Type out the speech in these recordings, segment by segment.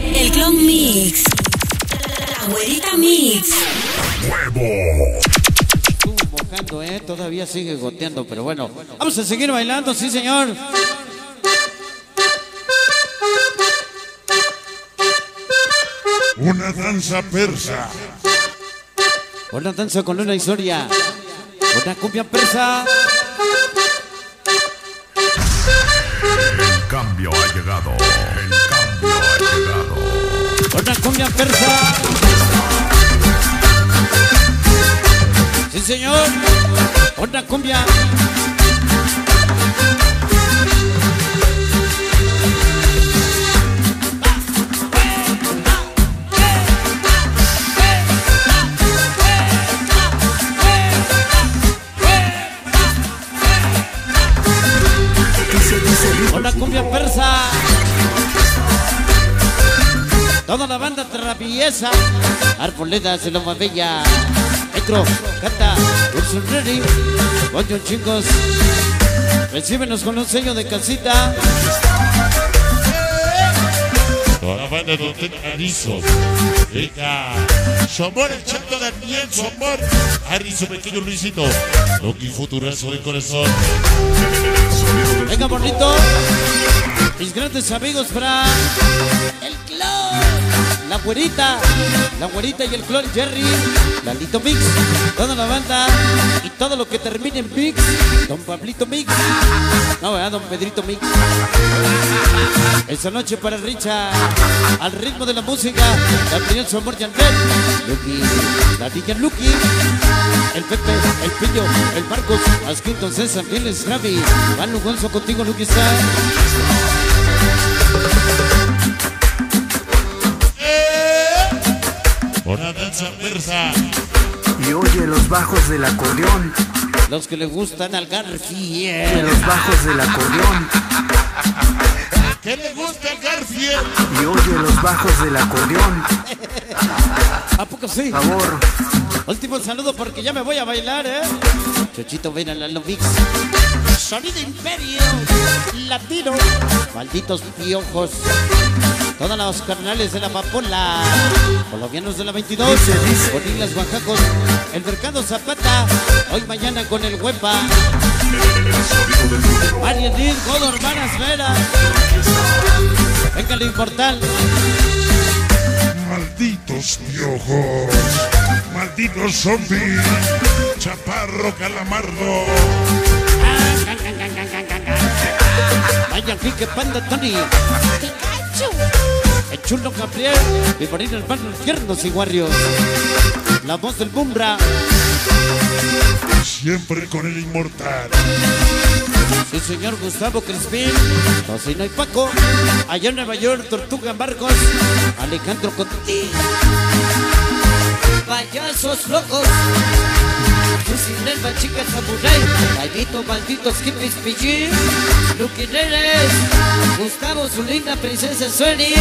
El Clon Mix. La güerita Mix. ¡Huevo! Estuvo mojando, todavía sigue goteando, pero bueno. Vamos a seguir bailando, sí señor. Una danza persa. Una danza con una historia. Una cumbia persa. El cambio ha llegado. El cambio ha llegado. Una cumbia persa. Sí señor. Una cumbia. Una cumbia persa. Toda la banda traviesa. Arboledas de Loma Bella. Metro, Cata, Ursun Ready. Oye chicos. Recíbenos con un sello de casita. Toda la banda donde Arizo. Venga. Somor, el chato Daniel, Somor. Arizo, pequeño Luisito. Loki, futurazo de corazón. Venga, bonito. Mis grandes amigos para el clon. La güerita y el clon Jerry. Lalito Mix. Toda la banda. Y todo lo que termine en Mix. Don Pablito Mix. No, Don Pedrito Mix. Esa noche para Richard. Al ritmo de la música. Gabriel Somor Yandel. Lucky. La DJ Lucky. El Pepe, el Pillo, el Marcos, Asquito, César, Mieles, Javi, Manu Gonzo contigo, Lucky está. Una danza persa. Y oye los bajos del acordeón. Los que le gustan al Garfield. En los bajos del acordeón. ¿Qué le gusta el Garfield? Y oye los bajos del acordeón. ¿A poco sí? Por favor. Último saludo porque ya me voy a bailar, Chochito, ven a la Mix. Sonido Imperio Latino. Malditos piojos. Todos los carnales de la Papola. Colombianos de la 22. Bonilas, Oaxacos. El Mercado Zapata. Hoy mañana con el Huepa. María Díaz, Godo, Hermanas Vera. Venga el Inmortal. Malditos piojos. Malditos zombies. Chaparro Calamardo. Vaya pique Panda Tony. El chulo Gabriel. Mi marina hermano tiernos y guarrios. La voz del Bumbra. Siempre con el inmortal. Sí, señor Gustavo Crispín. Tocino y Paco. Allá en Nueva York, Tortuga Marcos. Alejandro Conti. Payasos locos. Fusilerva, chicas samurai. Maldito, malditos hippies pillín. Luquineres. Gustavo, su linda princesa Sueni.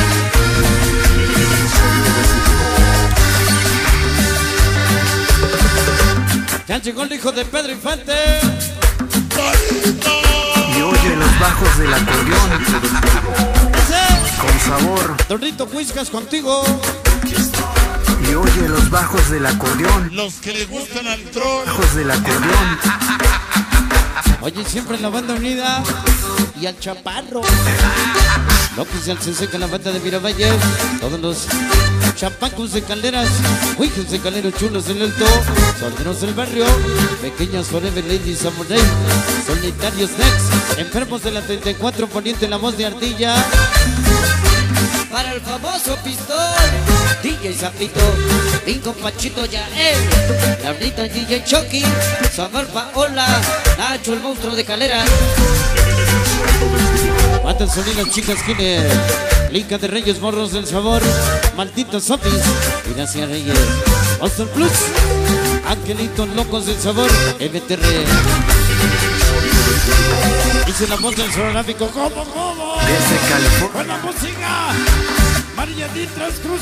Ya llegó el hijo de Pedro Infante. Y oye los bajos del acordeón. Con sabor. Dorrito Whiskas contigo. Y oye los bajos del acordeón. Los que le gustan al troll. Bajos del acordeón. Oye, siempre en la banda unida. Y al Chaparro. López y al Senseca, la banda de Miravalle. Todos los chapacos de calderas. Huijos de calderos chulos del alto. Solteros del barrio. Pequeñas Forever Ladies Samurai. Solitarios Next. Enfermos de la 34 poniente la voz de Ardilla. Para el famoso Pistón. DJ Zapito, Bingo Pachito Yael, Laurita DJ Chucky, Sabor Paola, Nacho el monstruo de Calera. Matan sonidas chicas Killer, Linca de Reyes Morros del Sabor, Malditos Zombies, Gracia Reyes, Monster Plus, Angelitos Locos del Sabor, MTR. Dice la voz del sonoráfico, ¿cómo? Desde California. ¡Con la música! María Ditras Cruces.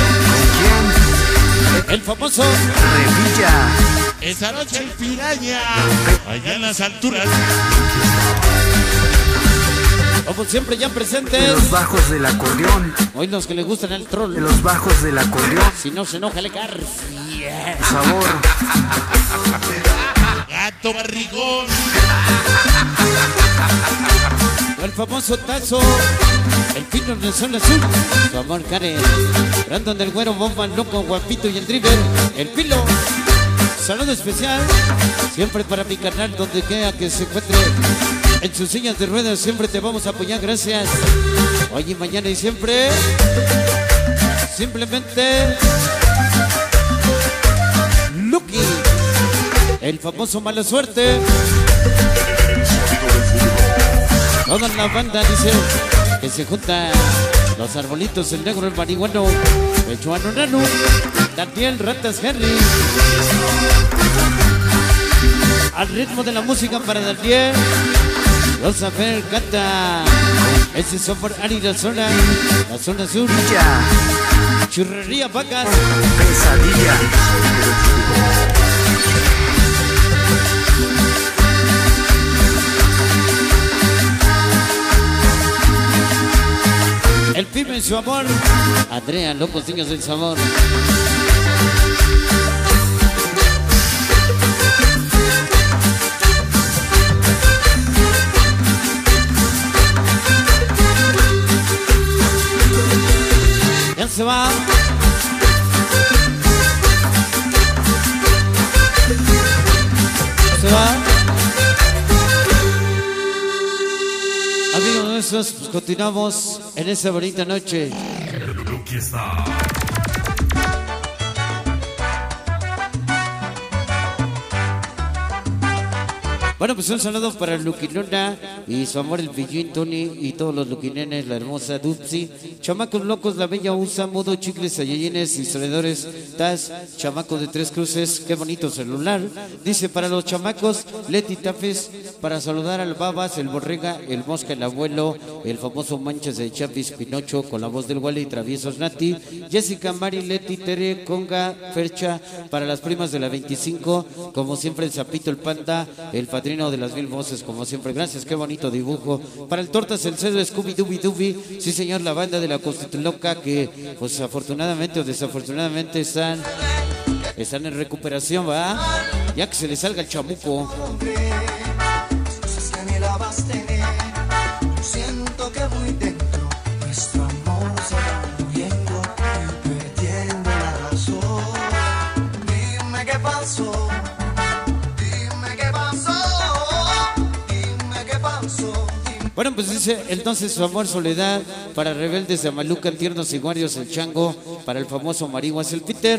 ¿Con quién? El famoso Revilla. Esa noche el Piraña. Allá en las alturas. Como siempre ya de presentes. los bajos del acordeón, Hoy los que le gustan el de troll. los bajos del acordeón, Si no se enoja, le García. sabor, Gato barrigón. El famoso Tazo. El Pino de Zona Azul. Su amor Karen. Brandon del Güero, Bomba, Loco, Guapito y el Driver. El Pilo. Saludo especial. Siempre para mi canal, donde quiera que se encuentre. En sus sillas de ruedas siempre te vamos a apoyar. Gracias. Hoy y mañana y siempre. Simplemente. Lucky. El famoso Mala Suerte. Toda la banda dice que se juntan los arbolitos, el negro, el marihuano, el chuano nano, Daniel Ratas Henry. Al ritmo de la música para Daniel, los Saber canta ese software Ari la zona sur, ya, Churrería Vacas. pesadilla, El Pibe y su amor, Andrea, Locos Niños del Sabor. Ya se va. Se va. Amigos nuestros, pues continuamos en esa bonita noche. Lucky está. Bueno, pues un saludo para Lucky Luna y su amor el Pillín, Tony y todos los Luquinenes, la hermosa Dupsi, chamacos locos, la bella Usa, Mudo, Chicles, Sayayines, historiadores, Taz, chamaco de Tres Cruces, qué bonito celular. Dice para los chamacos, Leti Tafes, para saludar al Babas, el Borrega, el Mosca, el Abuelo, el famoso Manchas de Chapis, Pinocho, con la voz del Wally y Traviesos Nati, Jessica, Mari, Leti, Tere, Conga, Fercha, para las primas de la 25, como siempre el Zapito, el Panda, el Padrino de las Mil Voces, como siempre, gracias, qué bonito dibujo. Para el Tortas, el Cedo, Scooby Dooby Dooby, sí señor, la banda de la Constituloca, que pues afortunadamente o desafortunadamente están en recuperación, ¿va? Ya que se les salga el chamuco. Siento que muy dentro nuestro amor se va muriendo y perdiendo la razón. Dime qué pasó, dime qué pasó, dime qué pasó. Bueno, pues dice entonces su amor Soledad, para Rebeldes de Amaluca, Tiernos y Guarios, el Chango, para el famoso Marihuas, el Peter.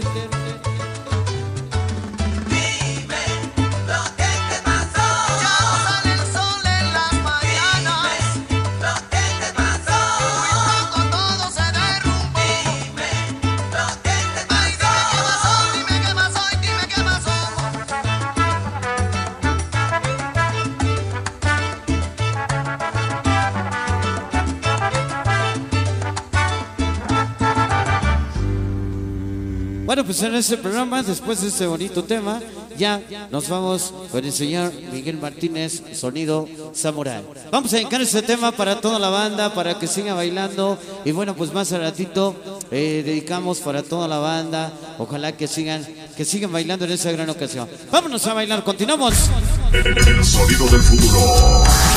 Bueno, pues en este programa, después de este bonito tema, ya nos vamos con el señor Miguel Martínez, Sonido Samurai. Vamos a dedicar este tema para toda la banda, para que siga bailando. Y bueno, pues más al ratito dedicamos para toda la banda. Ojalá que sigan bailando en esa gran ocasión. Vámonos a bailar, continuamos. El sonido del futuro.